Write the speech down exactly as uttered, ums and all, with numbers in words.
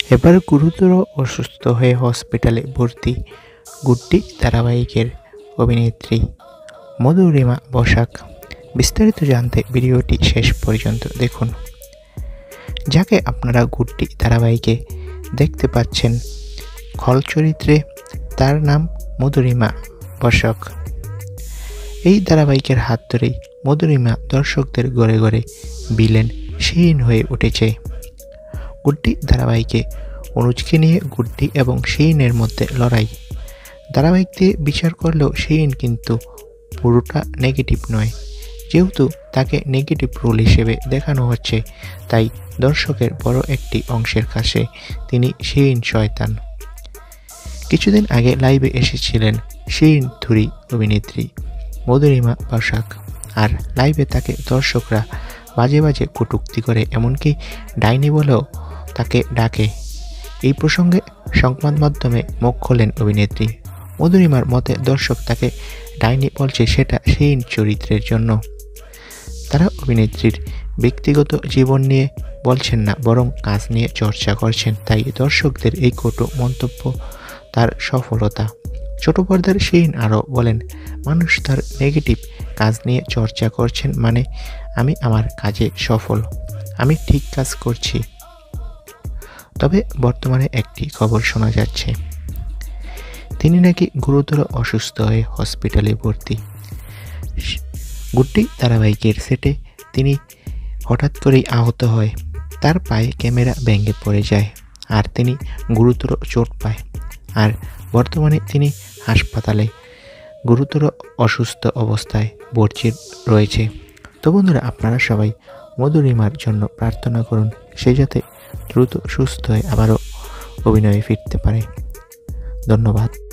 এবার গুরুতর অসুস্থ হয়ে হসপিটালে ভর্তি গুড্ডি ধারাবাহিকের অভিনেত্রী মধুরিমা বসাক। বিস্তারিত জানতে ভিডিওটি শেষ পর্যন্ত দেখুন। যাকে আপনারা গুড্ডি ধারাবাহিকে দেখতে পাচ্ছেন খল চরিত্রে, তার নাম মধুরিমা বসাক। এই ধারাবাহিকের হাত ধরেই মধুরিমা দর্শকদের ঘরে ঘরে ভিলেন শিন হয়ে উঠেছে। গুড্ডি ধারাবাহিকে অনুজকে নিয়ে গুড্ডি এবং শিনের মধ্যে লড়াই। ধারাবাহিক দিয়ে বিচার করলেও শিন কিন্তু পুরোটা নেগেটিভ নয়। যেহেতু তাকে নেগেটিভ রোল হিসেবে দেখানো হচ্ছে, তাই দর্শকের বড় একটি অংশের কাছে তিনি শিন শয়তান। কিছুদিন আগে লাইভে এসেছিলেন শিন থুরি অভিনেত্রী মধুরিমা বসাক, আর লাইভে তাকে দর্শকরা বাজে বাজে কটূক্তি করে, এমনকি ডাইনি বলেও তাকে ডাকে। এই প্রসঙ্গে সংবাদ মাধ্যমে মুখ খোলেন অভিনেত্রী। মধুরিমার মতে দর্শক তাকে ডাইনি বলছে সেটা শিন চরিত্রের জন্য। তারা অভিনেত্রীর ব্যক্তিগত জীবন নিয়ে বলছেন না, বরং কাজ নিয়ে চর্চা করছেন। তাই দর্শকদের এই কটু মন্তব্য তার সফলতা। ছোট পর্দার শিন আরও বলেন, মানুষ তার নেগেটিভ কাজ নিয়ে চর্চা করছেন মানে আমি আমার কাজে সফল, আমি ঠিক কাজ করছি। তবে বর্তমানে একটি খবর শোনা যাচ্ছে, তিনি নাকি গুরুতর অসুস্থ হয়ে হসপিটালে ভর্তি। গুড্ডি ধারাবাহিকের সেটে তিনি হঠাৎ করেই আহত হয়, তার পায়ে ক্যামেরা ভেঙে পড়ে যায় আর তিনি গুরুতর চোট পায়। আর বর্তমানে তিনি হাসপাতালে গুরুতর অসুস্থ অবস্থায় ভর্তি রয়েছে। তো বন্ধুরা, আপনারা সবাই মধুরিমার জন্য প্রার্থনা করুন, সে যাতে দ্রুত সুস্থ হয়ে আবারও অভিনয়ে ফিরতে পারে। ধন্যবাদ।